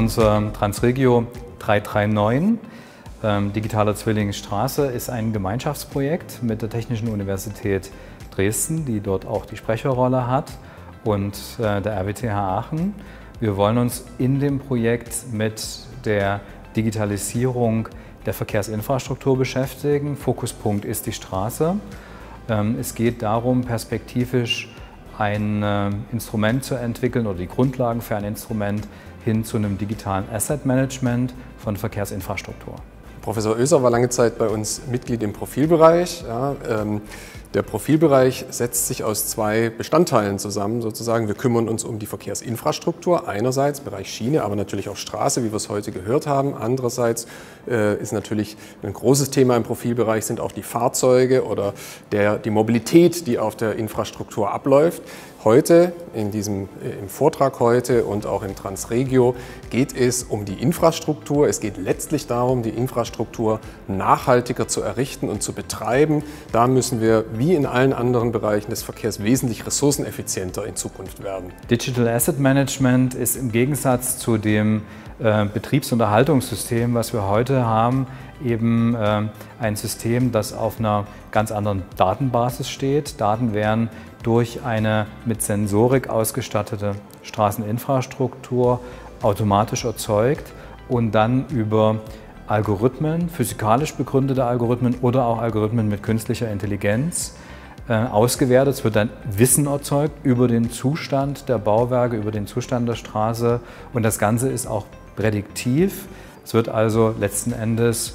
Unser Transregio 339, Digitaler Zwilling Straße, ist ein Gemeinschaftsprojekt mit der Technischen Universität Dresden, die dort auch die Sprecherrolle hat, und der RWTH Aachen. Wir wollen uns in dem Projekt mit der Digitalisierung der Verkehrsinfrastruktur beschäftigen. Fokuspunkt ist die Straße. Es geht darum, perspektivisch ein Instrument zu entwickeln oder die Grundlagen für ein Instrument hin zu einem digitalen Asset Management von Verkehrsinfrastruktur. Professor Oeser war lange Zeit bei uns Mitglied im Profilbereich. Ja, der Profilbereich setzt sich aus zwei Bestandteilen zusammen, sozusagen. Wir kümmern uns um die Verkehrsinfrastruktur, einerseits Bereich Schiene, aber natürlich auch Straße, wie wir es heute gehört haben. Andererseits ist natürlich ein großes Thema im Profilbereich sind auch die Fahrzeuge oder die Mobilität, die auf der Infrastruktur abläuft. Heute, im Vortrag heute und auch im Transregio, geht es um die Infrastruktur. Es geht letztlich darum, die Infrastruktur nachhaltiger zu errichten und zu betreiben. Da müssen wir, wie in allen anderen Bereichen des Verkehrs, wesentlich ressourceneffizienter in Zukunft werden. Digital Asset Management ist im Gegensatz zu dem Betriebs- und Erhaltungssystem, was wir heute haben, eben ein System, das auf einer ganz anderen Datenbasis steht. Daten werden durch eine mit Sensorik ausgestattete Straßeninfrastruktur automatisch erzeugt und dann über Algorithmen, physikalisch begründete Algorithmen oder auch Algorithmen mit künstlicher Intelligenz ausgewertet. Es wird dann Wissen erzeugt über den Zustand der Bauwerke, über den Zustand der Straße, und das Ganze ist auch prädiktiv. Es wird also letzten Endes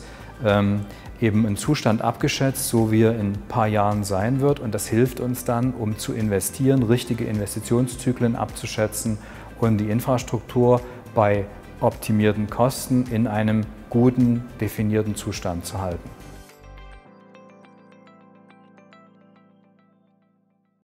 eben ein Zustand abgeschätzt, so wie er in ein paar Jahren sein wird, und das hilft uns dann, um zu investieren, richtige Investitionszyklen abzuschätzen und die Infrastruktur bei optimierten Kosten in einem guten, definierten Zustand zu halten.